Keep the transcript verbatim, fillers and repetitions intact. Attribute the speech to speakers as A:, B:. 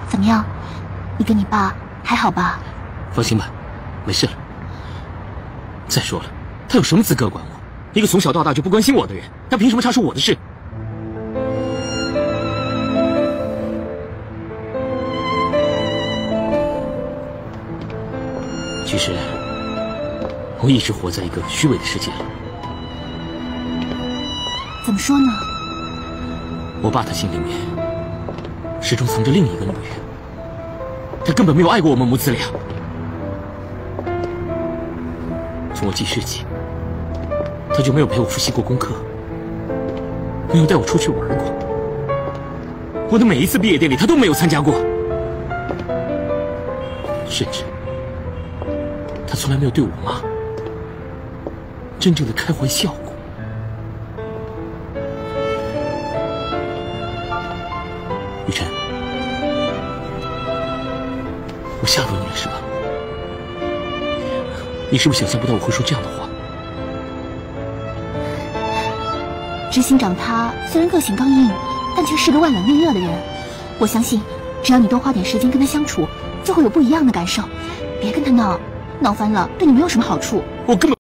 A: 怎么样？你跟你爸还好吧？
B: 放心吧，没事了。再说了，他有什么资格管我？一个从小到大就不关心我的人，他凭什么插手我的事？其实，我一直活在一个虚伪的世界里。
A: 怎么说呢？
B: 我爸他心里面始终藏着另一个女人，他根本没有爱过我们母子俩。从我记事起，他就没有陪我复习过功课，没有带我出去玩过。我的每一次毕业典礼，他都没有参加过，甚至他从来没有对我妈真正的开怀笑过。雨辰，我吓到你了是吧？你是不是想象不到我会说这样的话？
A: 执行长他虽然个性刚硬，但却是个万冷内热的人。我相信，只要你多花点时间跟他相处，就会有不一样的感受。别跟他闹，闹翻了对你没有什么好处。
B: 我根本。